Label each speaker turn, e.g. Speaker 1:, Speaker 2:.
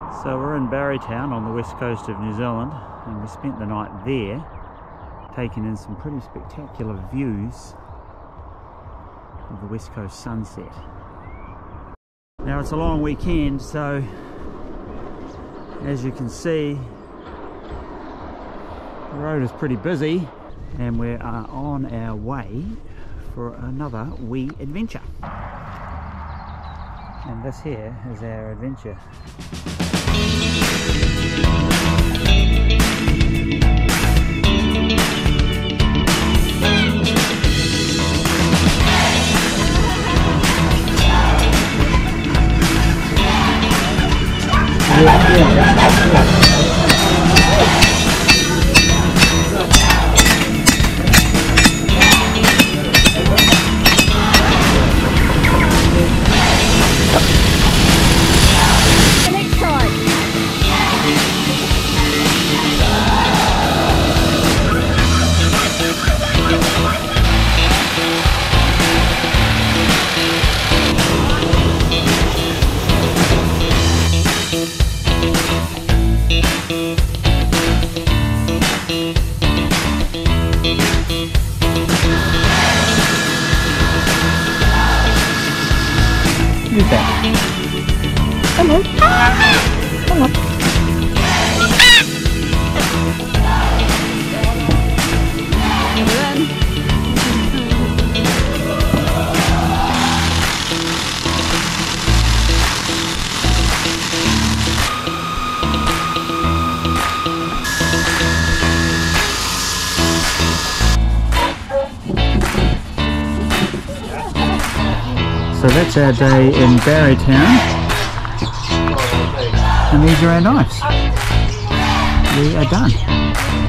Speaker 1: So we're in Barrytown on the west coast of New Zealand, and we spent the night there taking in some pretty spectacular views of the west coast sunset. Now it's a long weekend, so as you can see the road is pretty busy and we are on our way for another wee adventure. And this here is our adventure. Who's that? Hello. Come on. So that's our day in Barrytown, and these are our knives. We are done.